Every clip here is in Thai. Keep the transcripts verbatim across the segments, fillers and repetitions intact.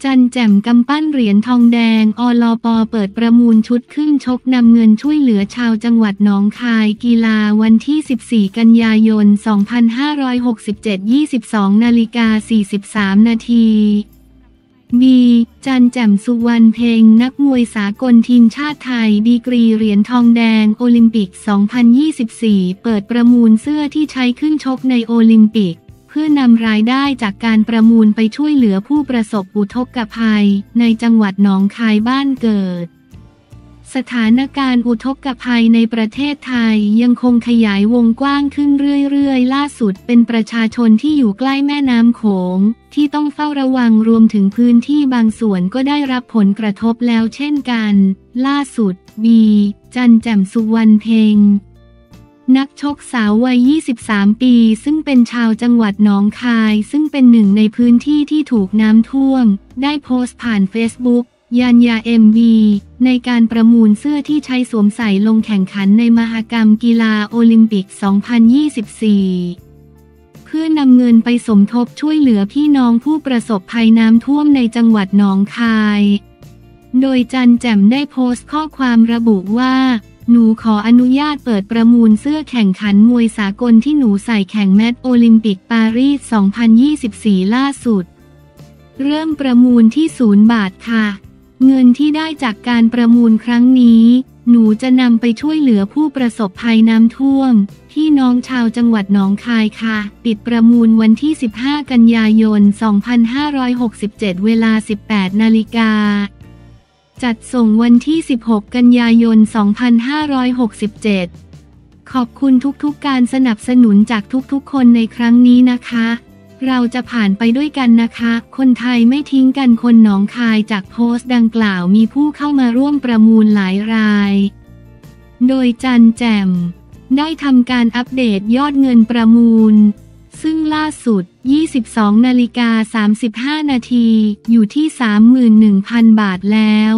จันแจ่มกำปั้นเหรียญทองแดงอลป.เปิดประมูลชุดขึ้นชกนำเงินช่วยเหลือชาวจังหวัดหนองคายกีฬาวันที่สิบสี่กันยายนสองพันห้าร้อยหกสิบเจ็ด ยี่สิบสองนาฬิกาสี่สิบสามนาทีบี จันแจ่มสุวรรณเพ็งนักมวยสากลทีมชาติไทยดีกรีเหรียญทองแดงโอลิมปิก สองพันยี่สิบสี่ เปิดประมูลเสื้อที่ใช้ขึ้นชกในโอลิมปิกเพื่อนำรายได้จากการประมูลไปช่วยเหลือผู้ประสบอุทกภัยในจังหวัดหนองคายบ้านเกิดสถานการณ์อุทกภัยในประเทศไทยยังคงขยายวงกว้างขึ้นเรื่อยๆล่าสุดเป็นประชาชนที่อยู่ใกล้แม่น้ำโขงที่ต้องเฝ้าระวังรวมถึงพื้นที่บางส่วนก็ได้รับผลกระทบแล้วเช่นกันล่าสุดบี จันแจ่มสุวรรณเพ็งนักชกสาววัย ยี่สิบสาม ปีซึ่งเป็นชาวจังหวัดหนองคายซึ่งเป็นหนึ่งในพื้นที่ที่ถูกน้ำท่วมได้โพสต์ผ่านเฟซบุ๊กยันยา เอ็ม วี ในการประมูลเสื้อที่ใช้สวมใส่ลงแข่งขันในมหกรรมกีฬาโอลิมปิก สองพันยี่สิบสี่ เพื่อนำเงินไปสมทบช่วยเหลือพี่น้องผู้ประสบภัยน้ำท่วมในจังหวัดหนองคายโดยจันแจ่มได้โพสต์ข้อความระบุว่าหนูขออนุญาตเปิดประมูลเสื้อแข่งขันมวยสากลที่หนูใส่แข่งแมตช์โอลิมปิกปารีส สองพันยี่สิบสี่ ล่าสุดเริ่มประมูลที่ศูนย์บาทค่ะเงินที่ได้จากการประมูลครั้งนี้หนูจะนำไปช่วยเหลือผู้ประสบภัยน้ำท่วมพี่น้องชาวจังหวัดหนองคายค่ะปิดประมูลวันที่สิบห้ากันยายนสองพันห้าร้อยหกสิบเจ็ดเวลา สิบแปดนาฬิกาจัดส่งวันที่สิบหกกันยายนสองพันห้าร้อยหกสิบเจ็ดขอบคุณทุกๆการสนับสนุนจากทุกๆคนในครั้งนี้นะคะเราจะผ่านไปด้วยกันนะคะคนไทยไม่ทิ้งกันคนหนองคายจากโพสต์ดังกล่าวมีผู้เข้ามาร่วมประมูลหลายรายโดยจันแจ่มได้ทำการอัปเดตยอดเงินประมูลซึ่งล่าสุด ยี่สิบสองนาฬิกาสามสิบห้านาทีอยู่ที่ สามหมื่นหนึ่งพัน บาทแล้ว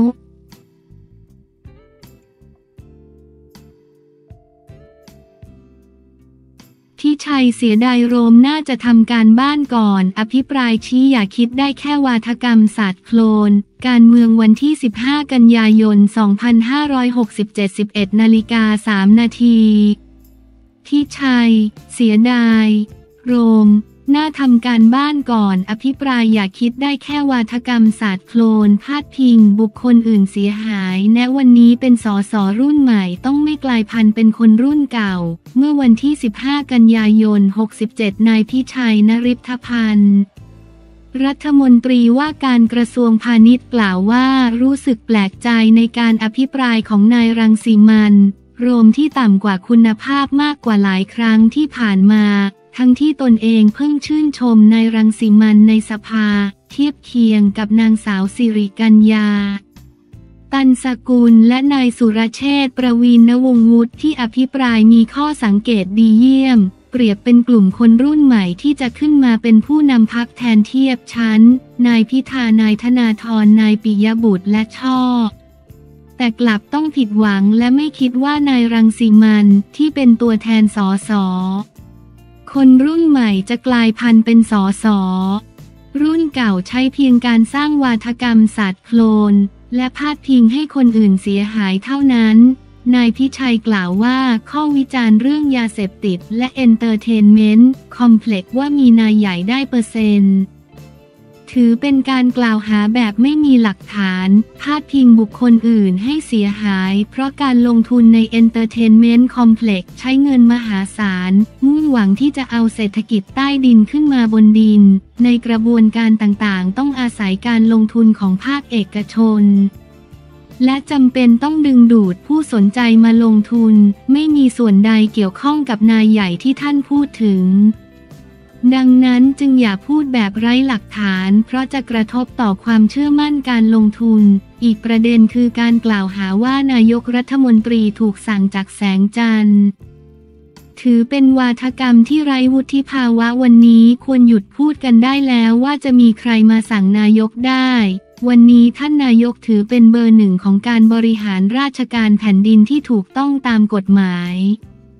ที่ชัยเสียดายโรมน่าจะทำการบ้านก่อนอภิปรายชี้อย่าคิดได้แค่วาทกรรมศาสตร์โคลนการเมืองวันที่สิบห้ากันยายนสองพันห้าร้อยหกสิบเจ็ด สิบเอ็ดนาฬิกาสามนาทีที่ชัยเสียดายโรมน่าทำการบ้านก่อนอภิปรายอย่าคิดได้แค่วาทกรรมศาสตร์โคลนพาดพิงบุคคลอื่นเสียหายแนะวันนี้เป็นสสรุ่นใหม่ต้องไม่กลายพันธุ์เป็นคนรุ่นเก่าเมื่อวันที่สิบห้ากันยายนหกสิบเจ็ดนายพิชัยนฤทธพันธ์รัฐมนตรีว่าการกระทรวงพาณิชย์กล่าวว่ารู้สึกแปลกใจในการอภิปรายของนายรังสิมันต์โรมที่ต่ำกว่าคุณภาพมากกว่าหลายครั้งที่ผ่านมาทั้งที่ตนเองเพิ่งชื่นชมนายรังสิมันต์ในสภาเทียบเคียงกับนางสาวสิริกัญญาตันสกุลและนายสุรเชษฐ์ประวีณวงศ์วุฒิที่อภิปรายมีข้อสังเกตดีเยี่ยมเปรียบเป็นกลุ่มคนรุ่นใหม่ที่จะขึ้นมาเป็นผู้นำพรรคแทนเทียบชั้นนายพิธานายธนาธรนายปิยบุตรและช่อแต่กลับต้องผิดหวังและไม่คิดว่านายรังสิมันต์ที่เป็นตัวแทนสสคนรุ่นใหม่จะกลายพันธุ์เป็นสสรุ่นเก่าใช้เพียงการสร้างวาทกรรมศาสตร์โคลนและพาดพิงให้คนอื่นเสียหายเท่านั้นนายพิชัยกล่าวว่าข้อวิจารณ์เรื่องยาเสพติดและเอนเตอร์เทนเมนต์คอมเพล็กซ์ว่ามีนายใหญ่ได้เปอร์เซ็นต์ถือเป็นการกล่าวหาแบบไม่มีหลักฐานพาดพิงบุคคลอื่นให้เสียหายเพราะการลงทุนในเอนเตอร์เทนเมนต์คอมเพล็กซ์ใช้เงินมหาศาลมุ่งหวังที่จะเอาเศรษฐกิจใต้ดินขึ้นมาบนดินในกระบวนการต่างๆต้องอาศัยการลงทุนของภาคเอกชนและจำเป็นต้องดึงดูดผู้สนใจมาลงทุนไม่มีส่วนใดเกี่ยวข้องกับนายใหญ่ที่ท่านพูดถึงดังนั้นจึงอย่าพูดแบบไร้หลักฐานเพราะจะกระทบต่อความเชื่อมั่นการลงทุนอีกประเด็นคือการกล่าวหาว่านายกรัฐมนตรีถูกสั่งจากแสงจันทร์ถือเป็นวาทกรรมที่ไร้วุฒิภาวะวันนี้ควรหยุดพูดกันได้แล้วว่าจะมีใครมาสั่งนายกได้วันนี้ท่านนายกถือเป็นเบอร์หนึ่งของการบริหารราชการแผ่นดินที่ถูกต้องตามกฎหมาย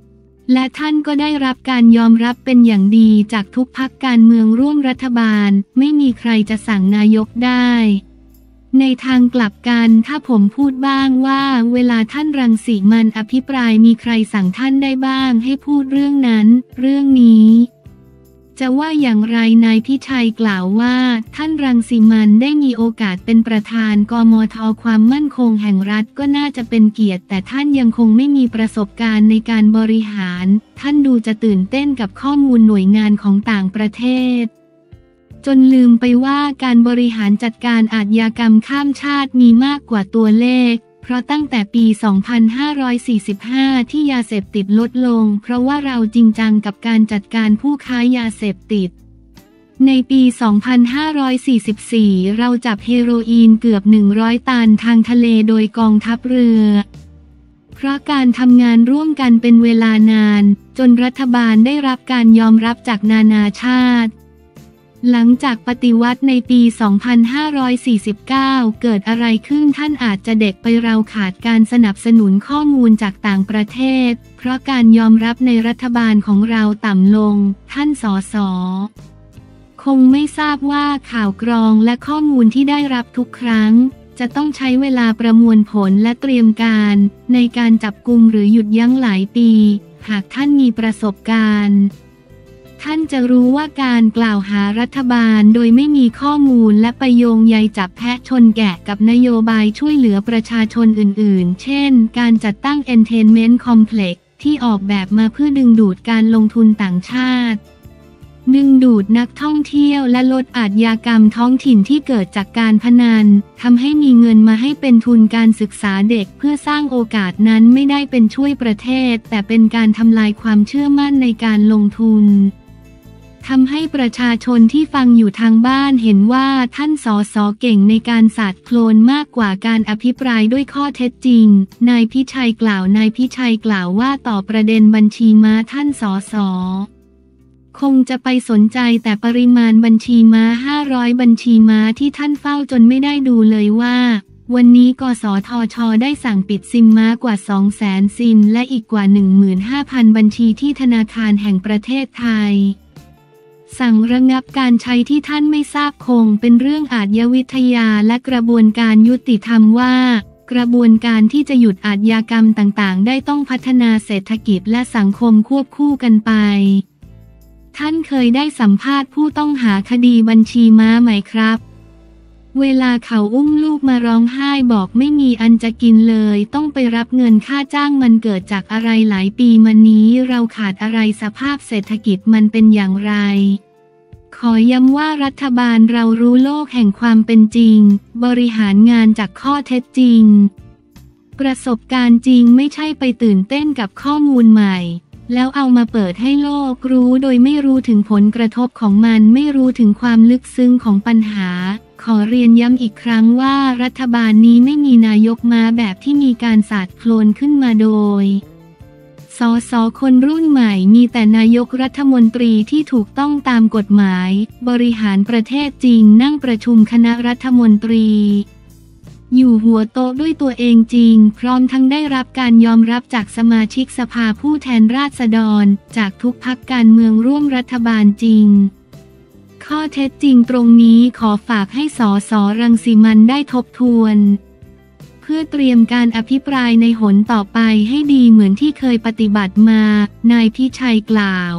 และท่านก็ได้รับการยอมรับเป็นอย่างดีจากทุกพรรคการเมืองร่วมรัฐบาลไม่มีใครจะสั่งนายกได้ในทางกลับกันถ้าผมพูดบ้างว่าเวลาท่านรังสิมันต์อภิปรายมีใครสั่งท่านได้บ้างให้พูดเรื่องนั้นเรื่องนี้จะว่าอย่างไรนายพิชัยกล่าวว่าท่านรังสิมันต์ได้มีโอกาสเป็นประธานกมท.ความมั่นคงแห่งรัฐก็น่าจะเป็นเกียรติแต่ท่านยังคงไม่มีประสบการณ์ในการบริหารท่านดูจะตื่นเต้นกับข้อมูลหน่วยงานของต่างประเทศจนลืมไปว่าการบริหารจัดการอาชญากรรมข้ามชาติมีมากกว่าตัวเลขเพราะตั้งแต่ปี สองพันห้าร้อยสี่สิบห้า ที่ยาเสพติดลดลงเพราะว่าเราจริงจังกับการจัดการผู้ค้ายาเสพติดในปี สองพันห้าร้อยสี่สิบสี่ เราจับเฮโรอีนเกือบ หนึ่งร้อย ตันทางทะเลโดยกองทัพเรือเพราะการทำงานร่วมกันเป็นเวลานานจนรัฐบาลได้รับการยอมรับจากนานาชาติหลังจากปฏิวัติในปี สองพันห้าร้อยสี่สิบเก้า เกิดอะไรขึ้นท่านอาจจะเด็กไปเราขาดการสนับสนุนข้อมูลจากต่างประเทศเพราะการยอมรับในรัฐบาลของเราต่ำลงท่านสสคงไม่ทราบว่าข่าวกรองและข้อมูลที่ได้รับทุกครั้งจะต้องใช้เวลาประมวลผลและเตรียมการในการจับกุมหรือหยุดยั้งหลายปีหากท่านมีประสบการณ์ท่านจะรู้ว่าการกล่าวหารัฐบาลโดยไม่มีข้อมูลและไปโยงใยจับแพะชนแกะกับนโยบายช่วยเหลือประชาชนอื่นๆเช่นการจัดตั้ง Entertainment Complex ที่ออกแบบมาเพื่อดึงดูดการลงทุนต่างชาติดึงดูดนักท่องเที่ยวและลดอาชญากรรมท้องถิ่นที่เกิดจากการพนันทำให้มีเงินมาให้เป็นทุนการศึกษาเด็กเพื่อสร้างโอกาสนั้นไม่ได้เป็นช่วยประเทศแต่เป็นการทำลายความเชื่อมั่นในการลงทุนทำให้ประชาชนที่ฟังอยู่ทางบ้านเห็นว่าท่านสสเก่งในการสาดโคลนมากกว่าการอภิปรายด้วยข้อเท็จจริงนายพิชัยกล่าวนายพิชัยกล่าวว่าต่อประเด็นบัญชีม้าท่านสสคงจะไปสนใจแต่ปริมาณบัญชีม้าห้าร้อยบัญชีม้าที่ท่านเฝ้าจนไม่ได้ดูเลยว่าวันนี้กสทช.ได้สั่งปิดซิมม้ากว่า สองแสน ซิมและอีกกว่า หนึ่งหมื่นห้าพัน บัญชีที่ธนาคารแห่งประเทศไทยสั่งระงับการใช้ที่ท่านไม่ทราบคงเป็นเรื่องอาชญาวิทยาและกระบวนการยุติธรรมว่ากระบวนการที่จะหยุดอาชญากรรมต่างๆได้ต้องพัฒนาเศรษฐกิจและสังคมควบคู่กันไปท่านเคยได้สัมภาษณ์ผู้ต้องหาคดีบัญชีม้าไหมครับเวลาเขาอุ้มลูกมาร้องไห้บอกไม่มีอันจะกินเลยต้องไปรับเงินค่าจ้างมันเกิดจากอะไรหลายปีมานี้เราขาดอะไรสภาพเศรษฐกิจมันเป็นอย่างไรขอย้ำว่ารัฐบาลเรารู้โลกแห่งความเป็นจริงบริหารงานจากข้อเท็จจริงประสบการณ์จริงไม่ใช่ไปตื่นเต้นกับข้อมูลใหม่แล้วเอามาเปิดให้โลกรู้โดยไม่รู้ถึงผลกระทบของมันไม่รู้ถึงความลึกซึ้งของปัญหาขอเรียนย้ำอีกครั้งว่ารัฐบาลนี้ไม่มีนายกมาแบบที่มีการสาดโคลนขึ้นมาโดยสสคนรุ่นใหม่มีแต่นายกรัฐมนตรีที่ถูกต้องตามกฎหมายบริหารประเทศจริงนั่งประชุมคณะรัฐมนตรีอยู่หัวโต๊ะด้วยตัวเองจริงพร้อมทั้งได้รับการยอมรับจากสมาชิกสภาผู้แทนราษฎรจากทุกพรรคการเมืองร่วมรัฐบาลจริงข้อเท็จจริงตรงนี้ขอฝากให้สสรังสิมันต์ได้ทบทวนเพื่อเตรียมการอภิปรายในหนต่อไปให้ดีเหมือนที่เคยปฏิบัติมานายพิชัยกล่าว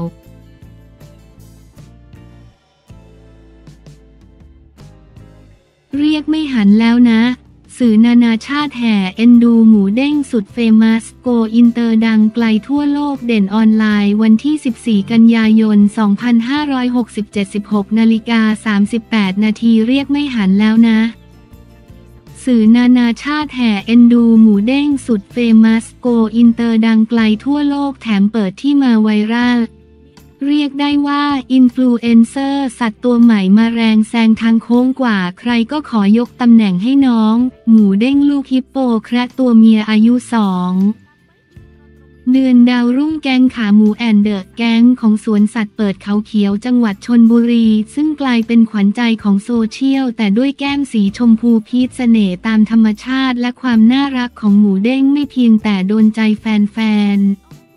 เรียกไม่หันแล้วนะสื่อนานาชาติแห่เอ็นดูหมูเด้งสุดเฟมัสโกอินเตอร์ดังไกลทั่วโลกเด่นออนไลน์วันที่สิบสี่กันยายนสองพันห้าร้อยหกสิบเจ็ด สิบหกนาฬิกาสามสิบแปดนาทีเรียกไม่หันแล้วนะสื่อนานาชาติแห่เอ็นดูหมูเด้งสุดเฟมัสโกอินเตอร์ดังไกลทั่วโลกแถมเปิดที่มาไวรัลเรียกได้ว่าอินฟลูเอนเซอร์สัตว์ตัวใหม่มาแรงแซงทางโค้งกว่าใครก็ขอยกตำแหน่งให้น้องหมูเด้งลูกฮิปโปแคระตัวเมียอายุสองเดือนดาวรุ่งแก๊งขาหมูแอนเดอะแก๊งของสวนสัตว์เปิดเขาเขียวจังหวัดชลบุรีซึ่งกลายเป็นขวัญใจของโซเชียลแต่ด้วยแก้มสีชมพูพีชเสน่ห์ตามธรรมชาติและความน่ารักของหมูเด้งไม่เพียงแต่โดนใจแฟนๆ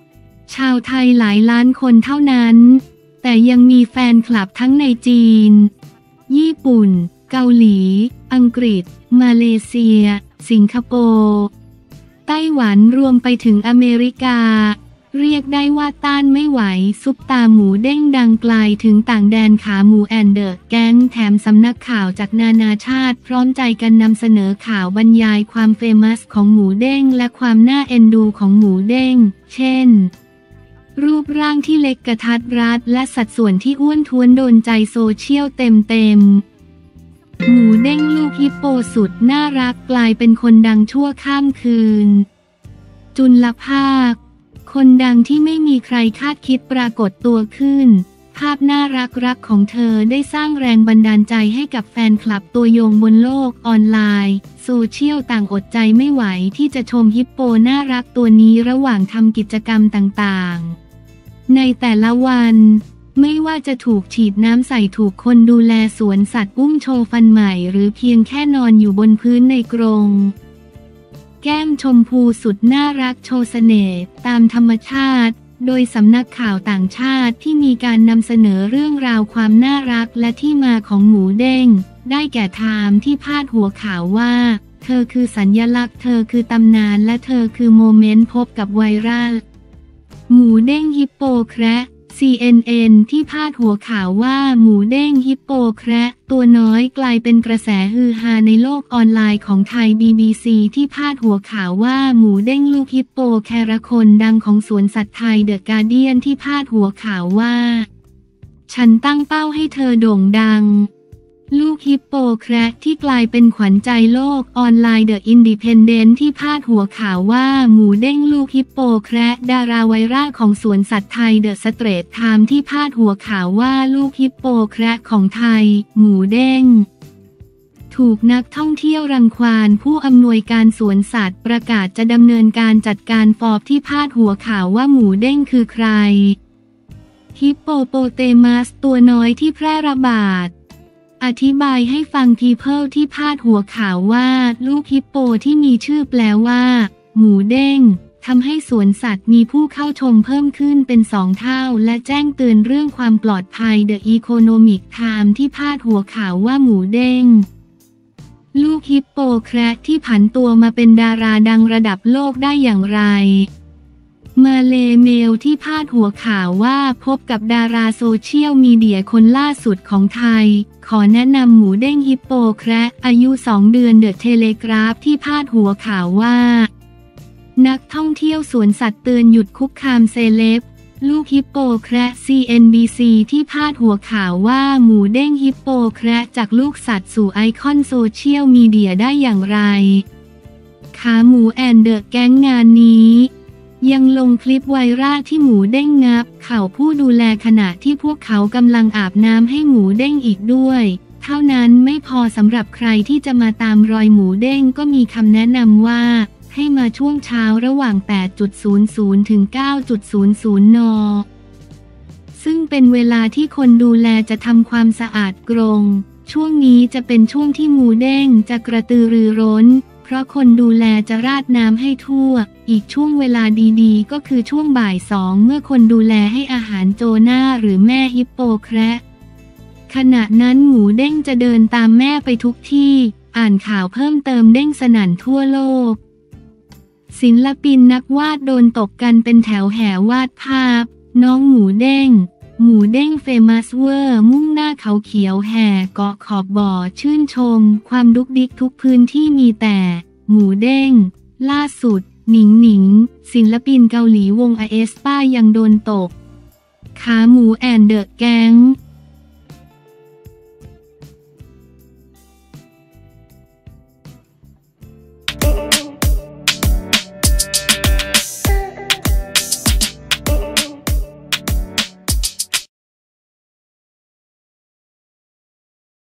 ชาวไทยหลายล้านคนเท่านั้นแต่ยังมีแฟนคลับทั้งในจีนญี่ปุ่นเกาหลีอังกฤษมาเลเซียสิงคโปร์ไต้หวันรวมไปถึงอเมริกาเรียกได้ว่าต้านไม่ไหวซุปตาหมูเด้งดังไกลถึงต่างแดนขาหมูแอนเดอร์แก๊งแถมสำนักข่าวจากนานาชาติพร้อมใจกันนำเสนอข่าวบรรยายความเฟมัสของหมูเด้งและความน่าเอ็นดูของหมูเด้งเช่นรูปร่างที่เล็กกระทัดรัดและสัดส่วนที่อ้วนท้วนโดนใจโซเชียลเต็มๆหมูเด้งลูกฮิปโปสุดน่ารักกลายเป็นคนดังชั่วข้ามคืนจุลภาคคนดังที่ไม่มีใครคาดคิดปรากฏตัวขึ้นภาพน่ารักรักของเธอได้สร้างแรงบันดาลใจให้กับแฟนคลับตัวยงบนโลกออนไลน์โซเชียลต่างอดใจไม่ไหวที่จะชมฮิปโปน่ารักตัวนี้ระหว่างทำกิจกรรมต่างๆในแต่ละวันไม่ว่าจะถูกฉีดน้ำใส่ถูกคนดูแลสวนสัตว์อุ้มโชว์ฟันใหม่หรือเพียงแค่นอนอยู่บนพื้นในกรงแก้มชมพูสุดน่ารักโชว์เสน่ห์ตามธรรมชาติโดยสำนักข่าวต่างชาติที่มีการนำเสนอเรื่องราวความน่ารักและที่มาของหมูเด้งได้แก่ไทม์ที่พาดหัวข่าวว่าเธอคือสัญลักษณ์เธอคือตำนานและเธอคือโมเมนต์พบกับไวรัลหมูเด้งฮิปโปแคระ ซี เอ็น เอ็น ที่พาดหัวข่าวว่าหมูเด้งฮิปโปแคระตัวน้อยกลายเป็นกระแสฮือฮาในโลกออนไลน์ของไทย บี บี ซี ที่พาดหัวข่าวว่าหมูเด้งลูกฮิปโปแคระคนดังของสวนสัตว์ไทยเดอะการ์เดียนที่พาดหัวข่าวว่าฉันตั้งเป้าให้เธอโด่งดังลูกฮิปโปแคระที่กลายเป็นขวัญใจโลกออนไลน์เดอะอินดิเพนเดนต์ที่พาดหัวข่าวว่าหมูเด้งลูกฮิปโปแคระดาราไวรัลของสวนสัตว์ไทยเดอะสเตรทไทม์ที่พาดหัวข่าวว่าลูกฮิปโปแคระของไทยหมูเด้งถูกนักท่องเที่ยวรังควานผู้อำนวยการสวนสัตว์ประกาศจะดำเนินการจัดการฟอบที่พาดหัวข่าวว่าหมูเด้งคือใครฮิปโปโปเตมัสตัวน้อยที่แพร่ระบาดอธิบายให้ฟัง People ที่พาดหัวข่าวว่าลูกฮิปโปที่มีชื่อแปลว่าหมูเด้งทำให้สวนสัตว์มีผู้เข้าชมเพิ่มขึ้นเป็นสองเท่าและแจ้งเตือนเรื่องความปลอดภัย The Economic Times ที่พาดหัวข่าวว่าหมูเด้งลูกฮิปโปแคระที่ผันตัวมาเป็นดาราดังระดับโลกได้อย่างไรมาเลเมลที่พาดหัวข่าวว่าพบกับดาราโซเชียลมีเดียคนล่าสุดของไทยขอแนะนำหมูเด้งฮิปโปแคระอายุสองเดือนเดอะเทเลกราฟที่พาดหัวข่าวว่านักท่องเที่ยวสวนสัตว์เตือนหยุดคุกคามเซเลบลูกฮิปโปแคระ ซี เอ็น บี ซี ที่พาดหัวข่าวว่าหมูเด้งฮิปโปแคระจากลูกสัตว์สู่ไอคอนโซเชียลมีเดียได้อย่างไรขาหมูแอนเดอะแก๊งงานนี้ยังลงคลิปไวรัลที่หมูเด้งงับเข่าผู้ดูแลขณะที่พวกเขากำลังอาบน้ำให้หมูเด้งอีกด้วยเท่านั้นไม่พอสำหรับใครที่จะมาตามรอยหมูเด้งก็มีคำแนะนำว่าให้มาช่วงเช้าระหว่าง แปดโมง ถึง เก้าโมง น.ซึ่งเป็นเวลาที่คนดูแลจะทำความสะอาดกรงช่วงนี้จะเป็นช่วงที่หมูเด้งจะกระตือรือร้นเพราะคนดูแลจะราดน้ำให้ทั่วอีกช่วงเวลาดีๆก็คือช่วงบ่ายสองเมื่อคนดูแลให้อาหารโจนาหรือแม่ฮิปโปแคระขณะนั้นหมูเด้งจะเดินตามแม่ไปทุกที่อ่านข่าวเพิ่มเติมเด้งสนั่นทั่วโลกศิลปินนักวาดโดนตกกันเป็นแถวแห่วาดภาพน้องหมูเด้งหมูเด้งเฟมัสเวอร์มุ่งหน้าเขาเขียวแห่เกาะขอบบ่อชื่นชมความดุกดิกทุกพื้นที่มีแต่หมูเด้งล่าสุดหนิงหนิงศิลปินเกาหลีวง อา เอส ป้ายังโดนตกขาหมูแอนเดอะแก๊ง